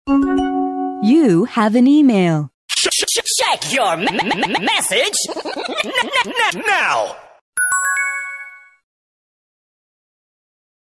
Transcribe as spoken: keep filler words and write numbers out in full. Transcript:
You have an email. Check your me me message now!